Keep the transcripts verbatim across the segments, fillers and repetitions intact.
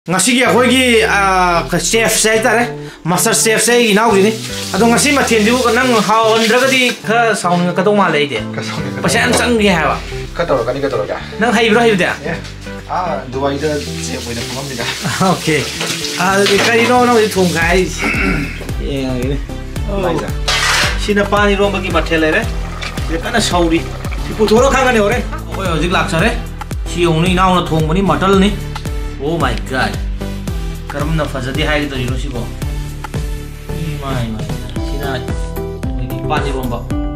ngasi akhoi chef sai tare master chef sai inau ni ado ngasi mathen diu nang how ondragadi kha sound ka to ma lei de pasan sang gi ha ba ka to ka ni ka to ga nang hai bro hai de ah duai da che boi da phom ni ga okay ah kai no no thong kai ye ngi mai ja sina pani ro magi mathele re ye kana sauri si pu thoro khang ne ore oi hojik lak sare si ong ni inau na thong mani matal ni oh my god karamna fazadi hai to ino sibo mai mai sina ni pani romba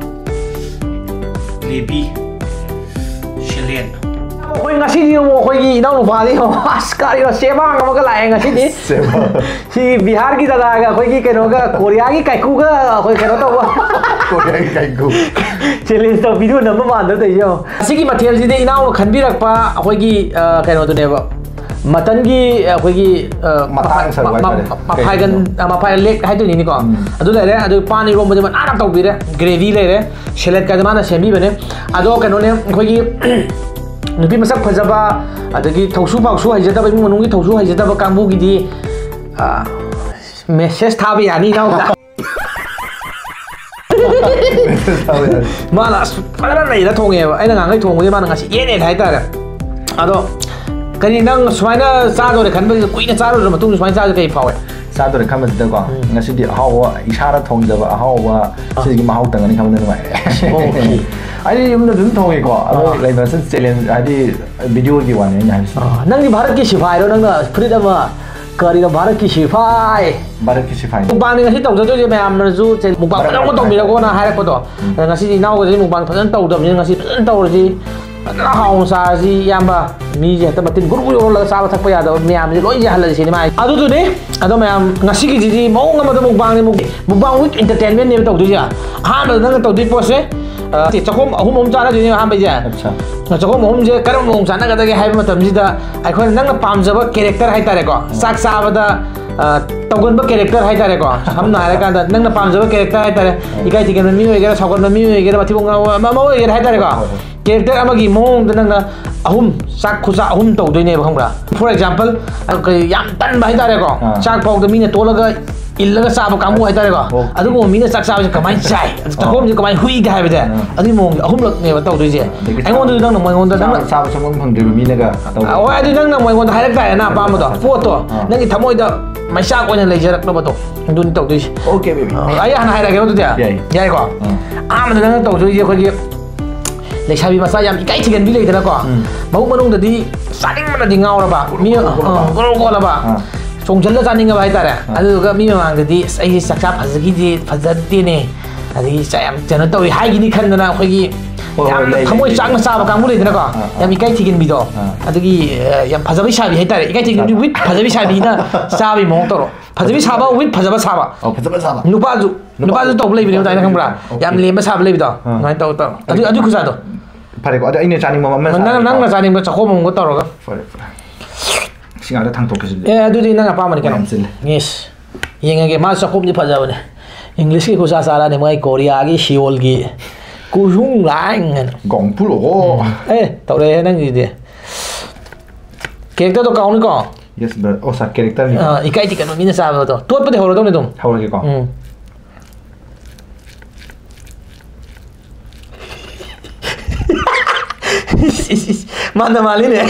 lebi shelen oi ngasi ni mo khoi gi inau no phali ho askari ro seba ngam ka lai ngasi ni seba si bihar ki daga ga khoi gi keno ga korea ki kaiku ga khoi keno to korea ki kaiku challenge to video number one da yo sigi mathel ji de inau khan bi rak pa khoi gi keno to ne ba mutton gi khoi gi matang sar wai ma phai gan ma phai leg hai tu ni ni ko adu le re adu pani rom de man ana to bi re gravy le re salad ka mana semi bane ado keno ne khoi gi nupi masak phajaba adagi thausu bausu haijada ba munungi thausu haijada ba kambu gi di message tha bi ani naw da mana para nei da thonge ba aina ngai thong gi mana ngasi ye ne thai ta ra ado kani nang suaina sa do re khan ba kuina sa do ma tung suaina sa kai phawe sa do re khan ba da ko ngasi di hawa isara thong da ba hawa sigi ma haw tang ni khan na mai okay ai yum na dum thong ko ado lai ba san challenge ai video gi wan ne ha nang di bharat ki sifai ro nang na free ma kari da bharat ki sifai bharat ki sifai mukbang ni ngasi tau da je mayam na ju mukbang pa ko tong mi ko na ha ko do ngasi di naw ko ji mukbang phasan tau da mi ngasi phasan tau ji na haung sa ji yamba mi je ta batin guru guru la sa ba thak pa ya da mayam ji loi je hal ji ni mai adu du ne ado mayam ngasi gi ji mo ngam da mukbang ni mukbang week entertainment ne tau du ja ha ba nang tau di post ti chakom ahum om chana du ne ha ba je acha chakom om je karam om chana ga da ge hai ma tam ji da ai khoi nang pam jaba character hai tare ko sak sa ba da taugon ba character hai tare ko ham na ra ka da nang pam jaba character hai tare ikai ti gen mi we ge sagon mi we ge ba ti bong ma ma we ge hai tare ko character amagi mong da nang ahum sak khusa ahum tau doi ne ba khang bra for example yam tan ba hai tare ko sak pau da mi ne to la ga illaga saba kamu hai tare ko adu mo mi ne sak saba kamai chai takom ji kamai hui ga hai ba da adu mong ahum lak ne ba tau doi je ai ngon du nang na mo ngon da nang saba chong phang de mi ne ga tau oi adu nang na mo ngon da hai lak da na pa ma da photo nang ki thamoi da mai sak oina lei jarak na ba to du ni tau doi okay baby ai han hai da ga du da yai ko a ma da nang tau doi je ko ji lei sabi masa yam ikai chigen bi lei da ko mau manung da di saning ma da di ngau la ba mi ko ko la ba song jalla janing ga bai tare adu ga mi ma mang di ai saksa phazgi di phazati ne adi sayam jana to hai gi ni khan na khoi gi yam thamoi chang na sa ba kang mu le da ko yam ikai chigen bi do adu gi yam phazabi sabi hai tare ikai chigen bi with phazabi sabi na sabi mong to ro phazabi saba with phazaba saba oh phazaba saba nupa ju nupa ju to lei bi da na khang bra yam lemba saba lei bi do ngai to to adu adu khusa do pare ko adu ai ne chaning ma ma nang nang na chaning ba chakho mong ko to ro ga pare pare singa da thang to ke ji eh adu di nang apa ma ni kan yes yenga ge ma sakhop ni phajaba ne english ki khusa sara ne mai korea gi seoul gi ku jung lang gong pu lo eh tau re nang ji de character to kaun ko yes but oh sa character ni ah ikai ti kan mi na sa ba to tot pa de horo to ne tum horo ke ko mana mali ne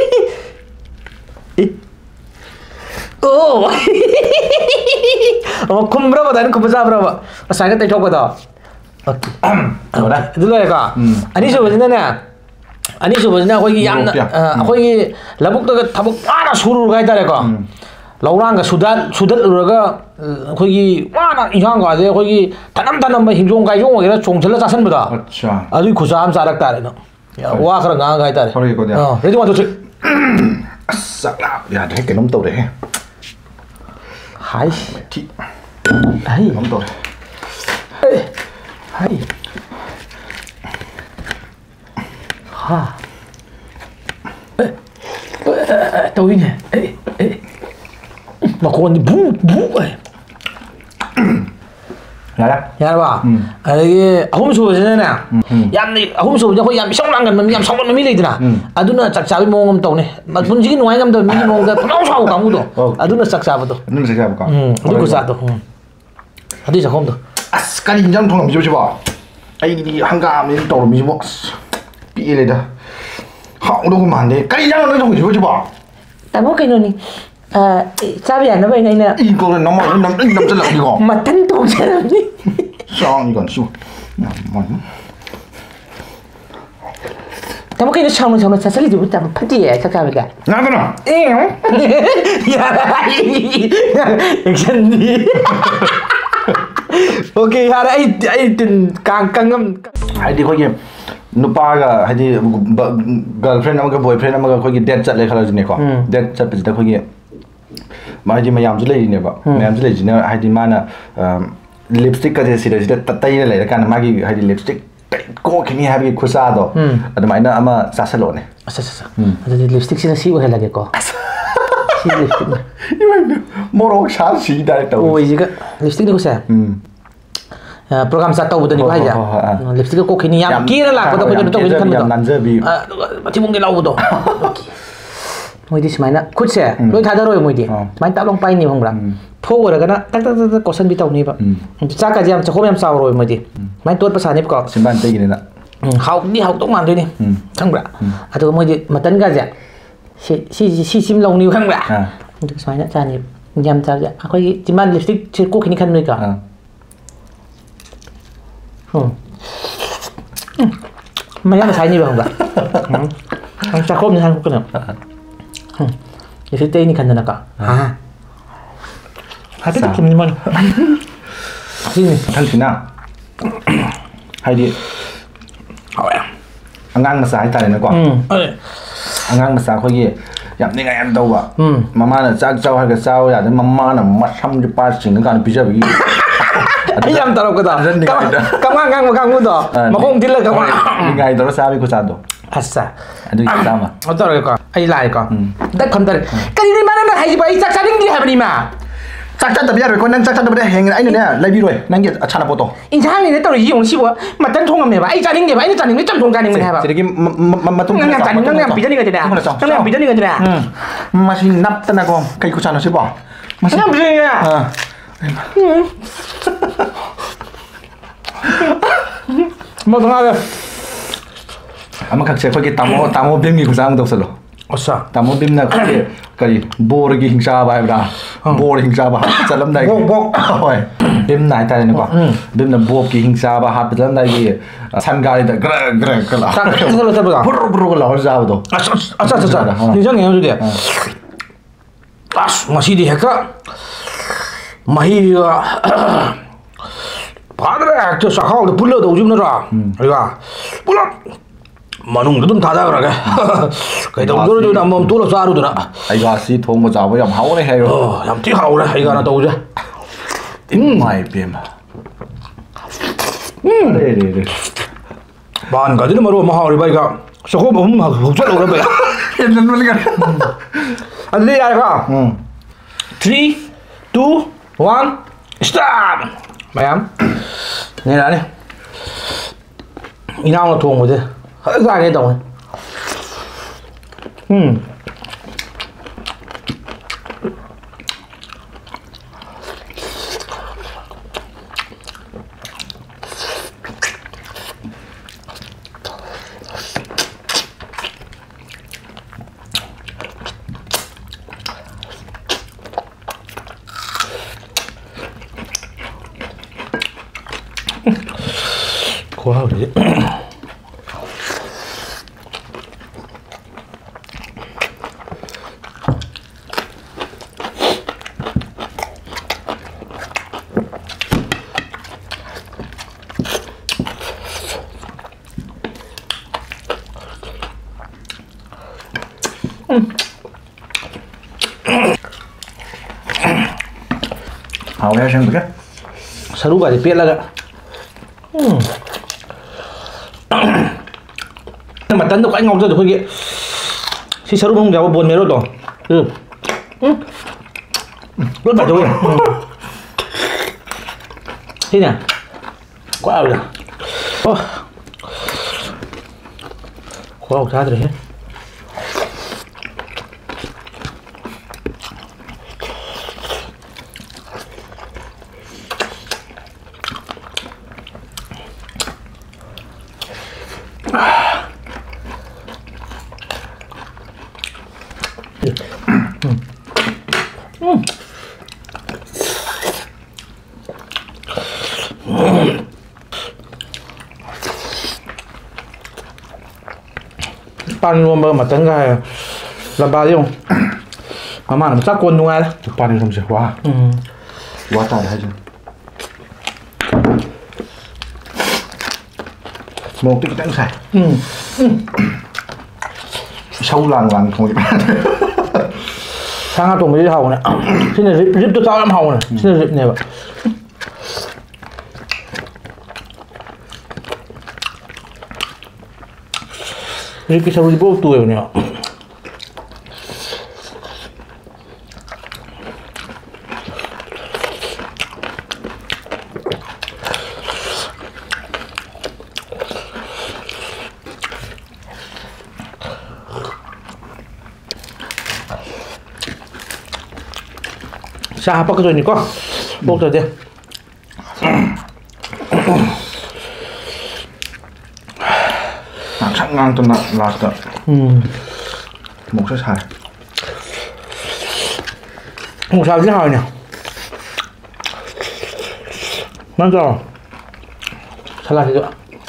oh oh kumbra ba dan kubza bra ba sa ga tai thok ba da okay ora du le ka ani so bajna na ani so bajna khoi gi yam khoi gi labuk to thabuk ara suru ga da le ka laurang ga sudan sudat ru ga khoi gi wana inhang ga de khoi gi tanam tanam ba hingjong ga yong ga chong chela cha san ba da acha adu khusa am sa rak ta le no wa khara nga ga ta le hori ko da ready one two three sakla ya de ke nom to de hai thi hai nom to hai ha tao nè ê ê mà con đi bú bú vậy 야래. 야봐. 음. 아기 아홉 수버지네. 음. 얌니 아홉 수버지 거의 얌 성랑간 놈, 얌 성건 놈이 레이드나. 아두나 짝잡이 모금 떠네. 막 분지기 누아이 감도 미니 모금가 부나우사고 강구도. 아두나 짝잡아도. 눈 짝잡을까? 음. 그리고 싸도. 어디 작업도. 아스 까리 인장 통감 미죠 봐. 아이 한가함이 떠오르미 뭐. 삐래다. 하오로고 만데. 까리 인장 통감 미죠 봐. Tamo cái này à sao bây nó vậy này nè 이거 너무 너무 너무 잘라 이거. mà thân tổ sao đi 쌍 이건 수. 뭐. Tamo cái nó xong rồi xong rồi sao sẽ dùng tamo phát gì sao sao vậy cả 나도나. 야 액션이 오케이 하라 이 이든 강강감 하이디 거기 누파가 하이디 걸프렌드 아마가 보이프렌드 아마가 거기 데이트 ꯆꯠꯂꯦ ꯈꯜꯂꯁꯤꯅꯦꯀꯣ 데이트 ꯆꯠꯄꯁꯤꯗ ꯑꯩꯈꯣꯏꯒꯤ ꯃꯥꯗꯤ ꯃꯌꯥꯝꯁꯨ ꯂꯩꯔꯤꯅꯦꯕ ꯃꯌꯥꯝꯁꯨ ꯂꯩꯔꯤꯁꯤꯅ ꯍꯥꯏꯗꯤ ꯃꯥꯅ ꯂꯤꯞꯁꯇꯤꯛꯀꯁꯦ ꯁꯤꯗ ꯁꯤꯗ ꯇꯩꯔ ꯂꯩꯔꯀꯥꯟꯗ ꯃꯥꯒꯤ ꯍꯥꯏꯗꯤ ꯂꯤꯞꯁꯇꯤꯛ ꯀꯣꯛꯈꯤꯅꯤ ꯍꯥꯏꯕꯒꯤ ꯈꯨꯠꯁꯥꯗꯣ ꯑꯗꯨꯃꯥꯏꯅ ꯑꯃ ꯆꯥꯁꯜꯂꯣꯅꯦ ꯑꯁ ꯑꯁ ꯑꯗꯨꯗꯤ ꯂꯤꯞꯁꯇꯤꯛꯁꯤꯅ ꯁꯤ ꯑꯣꯏꯍꯜꯂꯒꯦꯀꯣ ꯁꯤ ꯂꯤꯞꯁꯇꯤꯛꯅ 모로 샤시 다이렉트 오이지가 립스틱이 그세 음 프로그램 사 떠보더니 봐야 립스틱 꼭 괜히 양 끼를 놨거든 그저 또 그냥 칸도 아 마티봉게 나오고도 뭐이디 스마이나 굿세 너 다다로요 뭐이디 마이 따롱 빠이니 홍브라 포고라가나 딱딱딱 고선 비타오니 봐 짜까지 함 조금 함 싸우러 뭐이디 마이 또 파사니 거 신반 떼기네나 하우니 하우 똥 만드니 창브라 아도 뭐이디 마탄 가자 시시시심 롱니 황브라 스마이나 짜니 냠 짜자 아거기 지만 립스틱 제일 꼭 괜히 칸 거니까 응. mà nó sai như vậy không vậy? Anh sao không như Hàn Quốc nữa? Vậy thì tên như khăn nào cả? À, hai cái kim mình. Gì? 당신아, 하이디. 안강 마사 하이타네 거. 응. 안강 마사 거기 얌내가 얌 더워. 응. 마마는 짝짝 하게 싸워야 돼. 마마는 맛 삼십 빠지는 거 아니 비자비. Ay yam taro ko da. Kamang kang kang mo do. Makong dil ka ma. Ngay đó sabi ko sa do. Asa. Ano yung tama? O taro ko. Ay lai ko. Da kon dar. Kanini man na hay ba isak sa ding di ha ma. 짝짝 답이야. 그 난 짝짝 답에 행을 아니 내가 라이비로해. 난게 차나 보도. 인상이 내 따로 이용 시고 맞단 통함 해 봐. 아이 자링 게 봐. 이 자링 내 짬통 자링 해 봐. 저기 마마 통. 그냥 자링 그냥 비전이가 되나. 그냥 비전이가 되나. 음. 맛이 납다나고 가이고 차나 시 봐. 맛이 그냥 비전이야. 어. 뭐 동하게 아마 각자 거기 따모 따모 뱀이 그 사람도 없어로. 어서. 따모 뱀나 거기 거기 보르기 행사 바이브라. 보르 행사 바. 잘람다이. 복 호이. 뱀 나이 타는 거. 뱀나 보기 행사 바 하트 잘람다이. 산가리다 그래 그래 그래. 딱 그걸로 잡아. 부르 부르 걸어 자고도. 아싸 아싸 아싸. 인정해 요즘에. 아스 마시디 해가. 마히가 바드라 저 사카오도 불러도 오줌너라 이거 불러 마농도 좀 닫아그러게 그래도 오늘도 한번 뚫어 쏴르더라 이거 시 통모 잡아 야 하오네 해요 어 얌티 하오래 이거 하나 더 오자 음 마이 뱀 음 네네네 반 가지는 말로 마하오리 바이가 저거 보면 막 복절 오래 봐야 옛날 말이가 안 돼, 야가 음 three two one stop mày nghe đã đi đi nào là thuồng rồi chứ hết ra cái đầu ừ quá rồi hào heo xem cái sao đúng vậy thì biết là mà tấn được anh ngọc ra được hơi kia si sao không kéo buồn mấy rồi rồi ừ rất phải thôi Sini. Quá rồi. Ô. Quá ra rồi. Pan luôn mà trắng gai làm ba đi không? Mà mà nó chắc quân đúng ai đó? Pan không sẽ quá. Ừ. Quá tàn hay chứ. Một tí trắng xài. Ừ. Sâu làng làng không có Sang tuần mới đi hầu này. Xin là rip rip tôi sao em hầu này. Xin là rip này vậy. Rip cái sau đi bố tuổi này. Sa apa ke ni kau? Bok saja. Nak sang ngang tu nak lata. Hmm. Một số xài. Một sao chứ hồi nè. Mang rồi. Salad itu.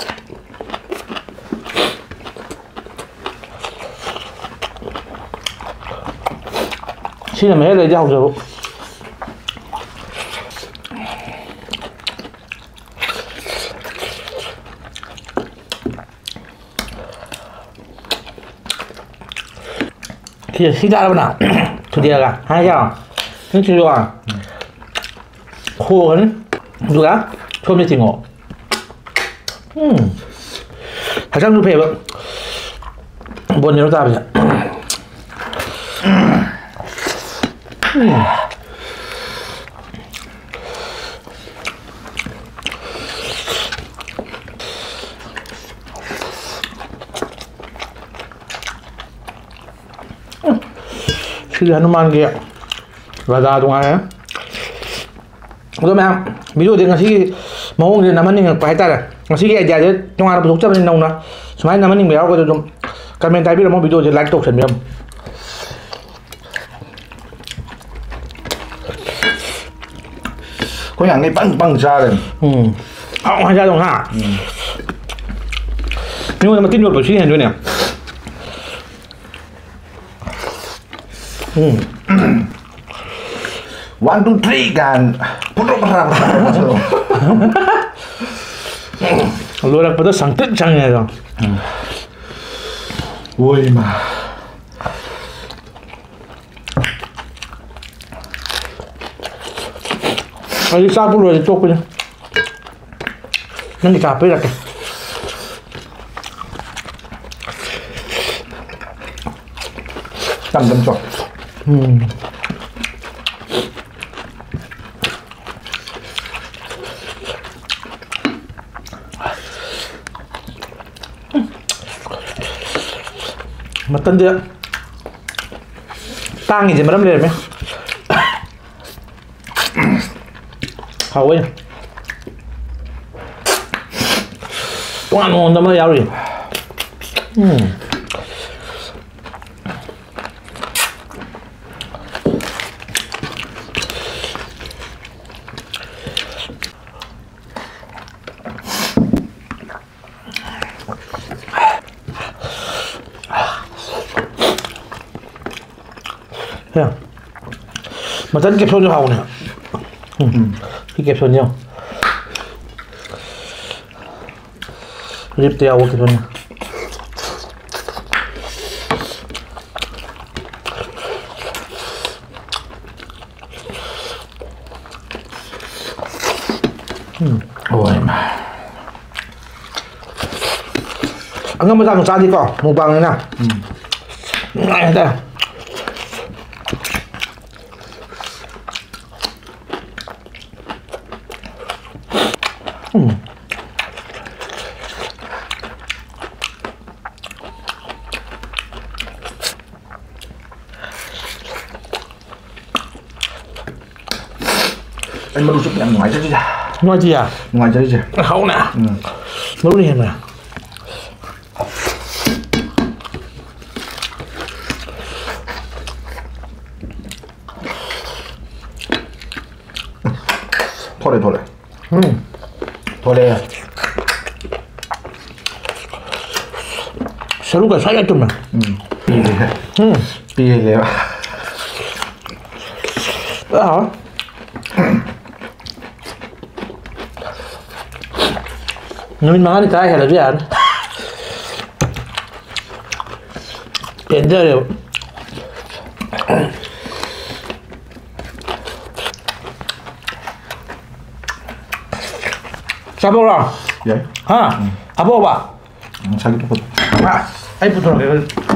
Sini mấy lời giao rồi. Thì xin ra đâu nào. Thôi đi ra. Hai sao? Những chuyện rồi. Khô hấn. Được á? Không đi tìm ngộ. Ừm. Hãy sang giúp phê vậy. Buồn nhớ ra bây giờ. Ừm. Sri Hanuman kia Radha tung ai á rồi mẹ ví dụ thì ngày xí mẫu thì nằm anh mình phải ta là ngày xí cái dài chứ trong ai nó chấp lên nông đó số nằm anh mình béo cái trong comment tay biết là mẫu ví dụ thì like tục thành miệng có nhà này băng băng ra rồi. Ừ. Ông hay ra đồng hả? Ừ. Nhưng mà tin được của Sri Hanuman nè. Hmm. One, two, three kan. Putro berapa? Lu dah pada sangkut cangnya dong. Woi mah. Lagi sapu lu di toko nya. Nanti capek dah. Tam tam chok. Hmm. Matan dia. Tangi je malam dia. Hao ya. Tuan mon dah mau rồi. Hmm. Thấy không? Mà Tấn kẹp xôn cho hầu nè. Ừ. Cái kẹp xôn nhau. Rip teo kẹp xôn nè. Ôi mà. Anh ngâm ra một sao đi cỏ, một bằng này nào. Ừ. Này đây. anh mà chụp em ngoài chứ chứ Ngoài gì à? ngoài chứ chứ Không nè. ừ. Nấu đi em nè. thôi đây thôi đây Ừ. thôi đây 새우가 살짝 좀. ừ. pi này 음. pi này 야. Mình mang đi tay hay là gì ăn? Hiện giờ đều. Sao bố rồi? vậy Ha? À bố bà? sao cái bột À, anh bố rồi.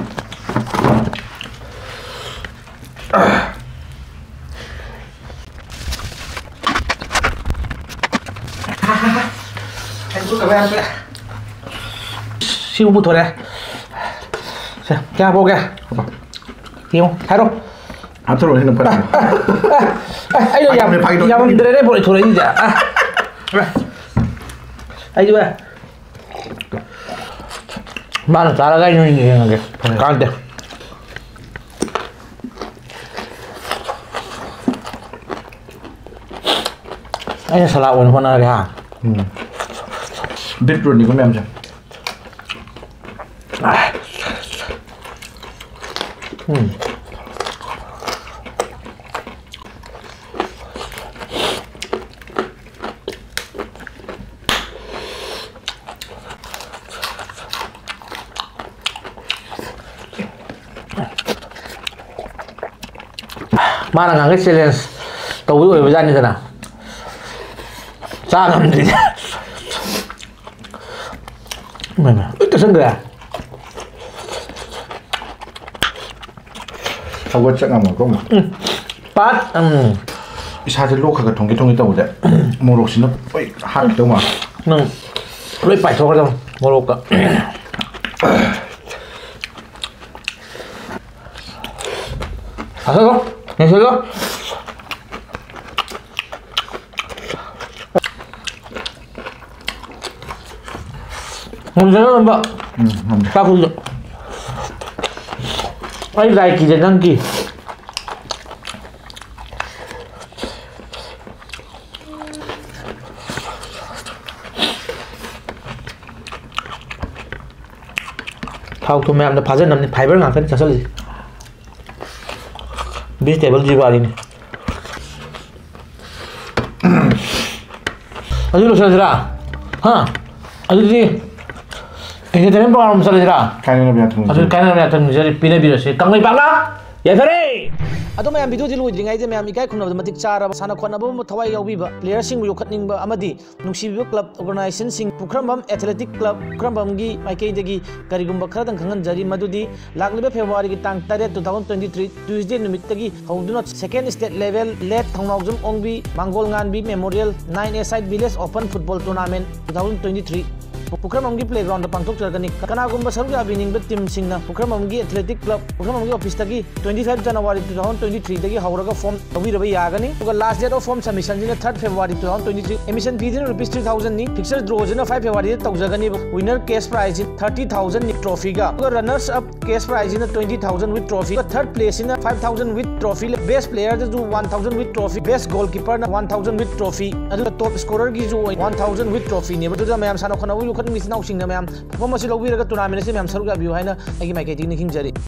Anh cứ cầm em vậy. Siêu bút thôi đây. Xem, cha vô kìa. Hiểu, thấy đâu? 안 들어오는 는 거야. Ayo ya, ya vendré por el chorrillo ya. Ayo ya. Mana cara kayak ini yang kayak kante. Ayo salah wan wan lagi ha. biết rồi đi có mềm chưa? Hmm. Mana nggak cái challenge tàu với người dân như thế nào? Sao làm gì? Mày mày, ít cái sân kìa. 하고 쫙 한번 거 뭐. Bát, 음, 사실 로카가 동기통이 떠오대 뭐 혹시나 어이 하기도 막. 능, lấy bảy số không? Một lục cả. À sao không? Nghe chưa không? Không nhớ đâu vợ. 응, 한 Sao không được? Anh dài kỳ đến đăng kỳ. Thao tụi mẹ nó phá ra nằm phải bớt ngàn cân chả sao gì. Biết thế bao nhiêu vào đi này. Aduh lo saudara. Ha. Aduh di. Ini tadi apa masalah saudara? 카이는 비야 통. Aduh kanan ya tan jadi pina biro se. Kang mai bangna. Ya fere. अदो ma'am video दी लोइद्रिङै जे ma'am इकाय खुनब मतिक चारब साना खोनब थवाई याउबीबा प्लेयर सिंग योखतनिंग अमदी नुंसीबी क्लब ऑर्गेनाइजेशन सिंग पुखरमबम एथलेटिक क्लब पुखरमबम गी माइकेदगी करिगुंबा खरदं खंगन जरी मदुदी लाखलिबे फेब्रुवारी की तांग तारेट two thousand twenty three Tuesday निमित्तगी हौदुना second state level late Thangnaojam Ongbi Mangol Ganbi memorial nine a side village open football tournament two thousand twenty three पुखरमंगी प्लेग्राउंड पांथोकजरगनी कनागुंबा सरग अबिनिंग टीम सिंगना पुखरमंगी एथलेटिक क्लब पुखरमंगी ऑफिस तगी twenty five January two thousand twenty three तगी हौरगा फॉर्म तवीरबा यागनी तुगा last date of form submission जिना third February two thousand twenty three admission fee दिन रुपीस थ्री थाउजेंड नि फिक्सर ड्रॉ जिना फाइव फेब्रुवारी तौजगनी winner cash prize thirty thousand trophy का तुगा रनर्स अप कैश प्राइज जिना twenty thousand with trophy third place in five thousand with trophy best player जो one thousand with trophy best goalkeeper one thousand with trophy top scorer की जो one thousand with trophy ने बतुदा ma'am सानो खना उ खन मिस नाउ सिंग मैम परफॉर्मेंस लौबीरगा टूर्नामेंट से मैम सरुगा बियो हाइना आगी माइकेटिंग नि खिंजरी।